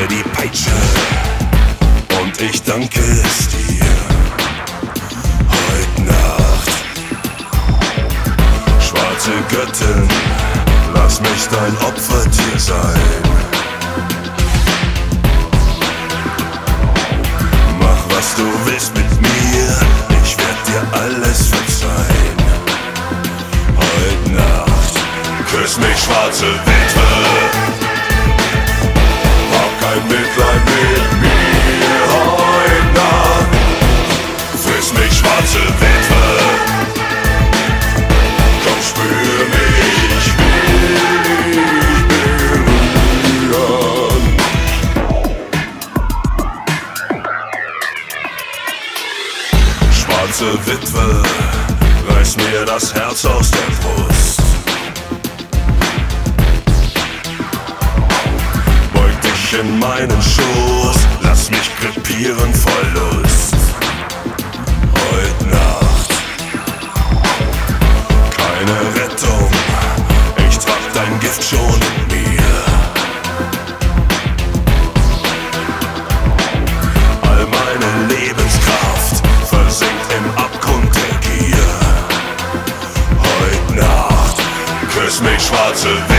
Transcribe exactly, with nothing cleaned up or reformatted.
mir die Peitsche und ich danke es dir. Heut Nacht, schwarze Göttin, lass mich dein Opfertier sein. Mach was du willst mit mir, ich werd dir alles verzeihen. Heut Nacht, küss mich, schwarze Witwe, hab kein Mitleid mit mir. Heut Nacht, friss mich, schwarze Witwe, komm, spür mich, ich will dich berühren. Schwarze Witwe, reiß mir das Herz aus der Brust. Beug dich in meinen Schoß, lass mich krepieren voll Lust. Heut Nacht, keine Rettung, ich trag dein Gift schon in mir. All meine Lebenskraft versinkt im Abgrund der Gier. Heut Nacht, küss mich, schwarze Witwe,